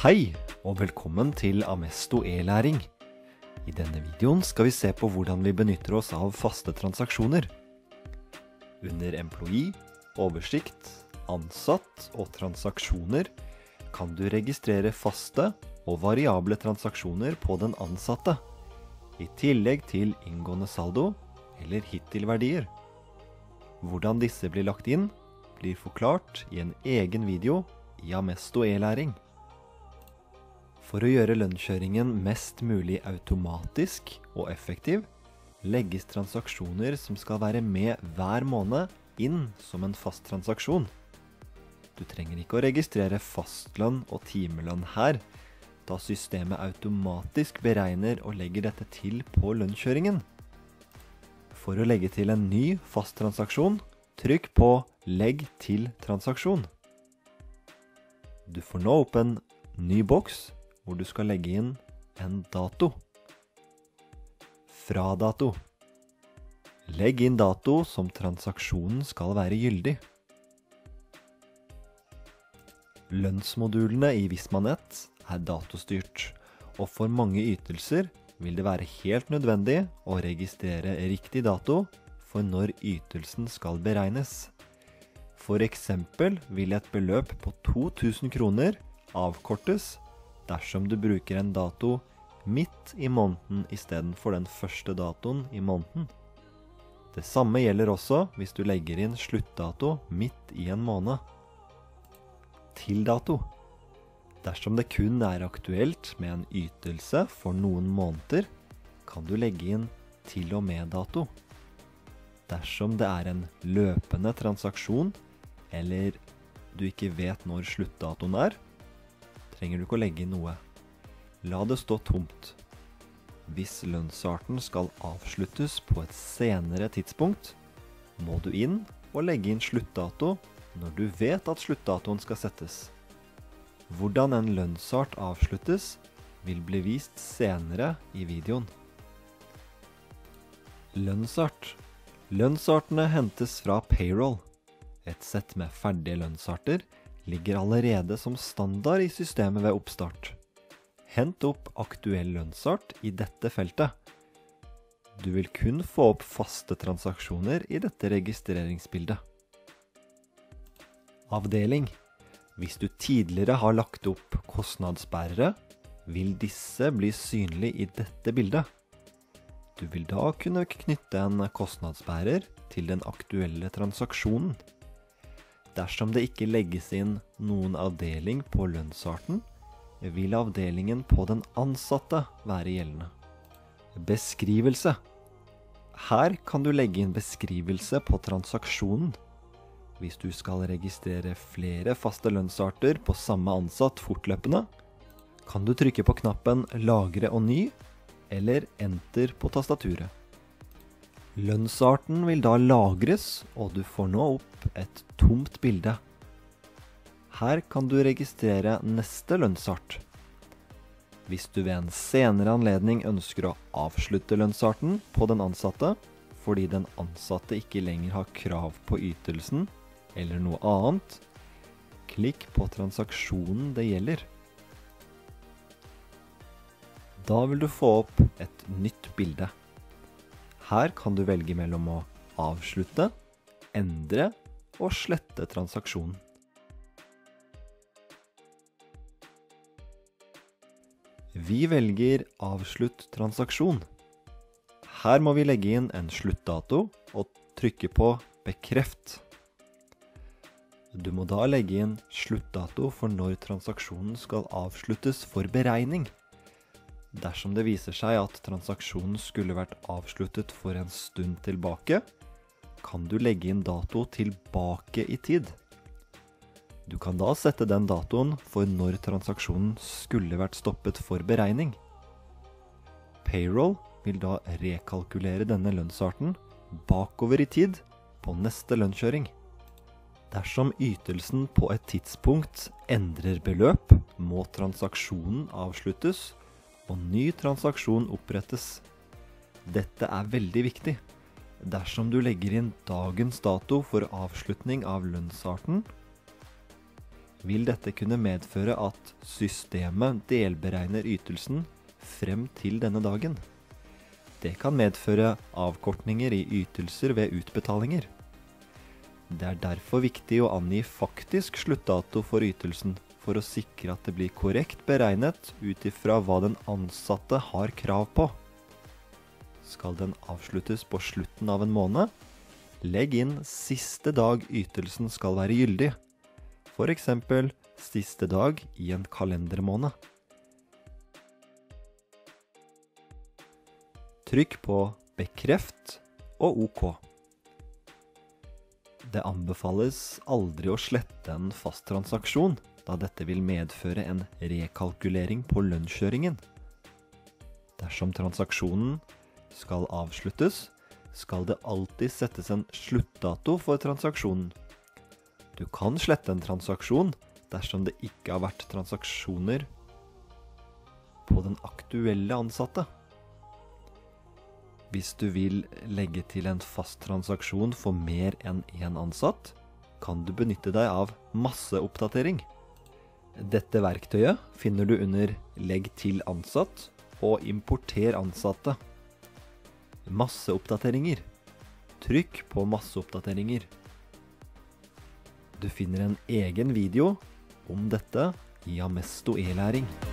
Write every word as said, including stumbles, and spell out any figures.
Hei, og velkommen til Amesto e-læring. I denne videoen skal vi se på hvordan vi benytter oss av faste transaksjoner. Under Employee, oversikt, ansatt og transaksjoner kan du registrere faste og variable transaksjoner på den ansatte, i tillegg til inngående saldo eller hittil-verdier. Hvordan disse blir lagt inn, blir forklart i en egen video i Amesto e-læring. For å gjøre lønnskjøringen mest mulig automatisk og effektiv, legges transaksjoner som skal være med hver måned inn som en fast transaksjon. Du trenger ikke å registrere fastlønn og timelønn her, da systemet automatisk beregner og legger dette til på lønnskjøringen. For å legge til en ny fast transaksjon, trykk på Legg til transaksjon. Du får nå opp en ny boks, hvor du skal legge inn en dato. Fra dato. Legg inn dato som transaksjonen skal være gyldig. Lønnsmodulene i Visma.net er datostyrt, og for mange ytelser vil det være helt nødvendig å registrere riktig dato for når ytelsen skal beregnes. For eksempel vil et beløp på to tusen kroner avkortes dersom du bruker en dato midt i måneden i stedet for den første datoen i måneden. Det samme gjelder også hvis du legger inn sluttdato midt i en måned. Til dato. Dersom det kun er aktuelt med en ytelse for noen måneder, kan du legge inn til og med dato. Dersom det er en løpende transaksjon, eller du ikke vet når sluttdatoen er, trenger du ikke å legge inn noe. La det stå tomt. Hvis lønnsarten skal avsluttes på et senere tidspunkt, må du inn og legge inn sluttdato når du vet at sluttdatoen skal settes. Hvordan en lønnsart avsluttes vil bli vist senere i videoen. Lønnsart. Lønnsartene hentes fra Payroll. Et sett med ferdige lønnsarter ligger allerede som standard i systemet ved oppstart. Hent opp aktuell lønnsart i dette feltet. Du vil kun få opp faste transaksjoner i dette registreringsbildet. Avdeling. Hvis du tidligere har lagt opp kostnadsbærere, vil disse bli synlige i dette bildet. Du vil da kunne knytte en kostnadsbærer til den aktuelle transaksjonen. Dersom det ikke legges inn noen avdeling på lønnsarten, vil avdelingen på den ansatte være gjeldende. Beskrivelse. Her kan du legge inn beskrivelse på transaksjonen. Hvis du skal registrere flere faste lønnsarter på samme ansatt fortløpende, kan du trykke på knappen Lagre og ny, eller Enter på tastaturet. Lønnsarten vil da lagres, og du får nå opp et tomt bilde. Her kan du registrere neste lønnsart. Hvis du ved en senere anledning ønsker å avslutte lønnsarten på den ansatte, fordi den ansatte ikke lenger har krav på ytelsen eller noe annet, klikk på transaksjonen det gjelder. Da vil du få opp et nytt bilde. Her kan du velge mellom å avslutte, endre og slette transaksjonen. Vi velger avslutt transaksjon. Her må vi legge inn en sluttdato og trykke på bekreft. Du må da legge inn sluttdato for når transaksjonen skal avsluttes for beregning. Dersom det viser seg at transaksjonen skulle vært avsluttet for en stund tilbake, kan du legge inn dato tilbake i tid. Du kan da sette den datoen for når transaksjonen skulle vært stoppet for beregning. Payroll vil da rekalkulere denne lønnsarten bakover i tid på neste lønnskjøring. Dersom ytelsen på et tidspunkt endrer beløp, må transaksjonen avsluttes og ny transaksjon opprettes. Dette er veldig viktig. Dersom du legger inn dagens dato for avslutning av lønnsarten, vil dette kunne medføre at systemet delberegner ytelsen frem til denne dagen. Det kan medføre avkortninger i ytelser ved utbetalinger. Det er derfor viktig å angi faktisk sluttdato for ytelsen, for å sikre at det blir korrekt beregnet ut ifra hva den ansatte har krav på. Skal den avsluttes på slutten av en måned, legg inn siste dag ytelsen skal være gyldig. For eksempel siste dag i en kalendermåned. Trykk på bekreft og OK. Det anbefales aldri å slette en fast transaksjon, da dette vil medføre en rekalkulering på lønnskjøringen. Dersom transaksjonen skal avsluttes, skal det alltid settes en sluttdato for transaksjonen. Du kan slette en transaksjon dersom det ikke har vært transaksjoner på den aktuelle ansatte. Hvis du vil legge til en fast transaksjon for mer enn en ansatt, kan du benytte deg av masseoppdatering. Dette verktøyet finner du under Legg til ansatt og Importer ansatte. Masseoppdateringer. Trykk på masseoppdateringer. Du finner en egen video om dette i Amesto e-læring.